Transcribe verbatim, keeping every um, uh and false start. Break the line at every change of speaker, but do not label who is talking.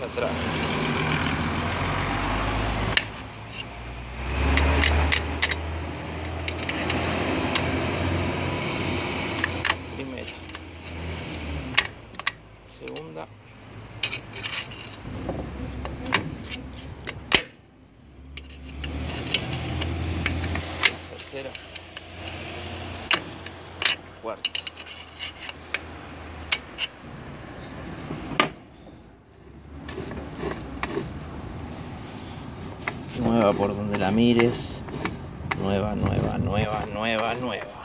hacia atrás. Primera. Segunda. Tercera. Cuarta. Nueva por donde la mires. Nueva, nueva, nueva, nueva, nueva.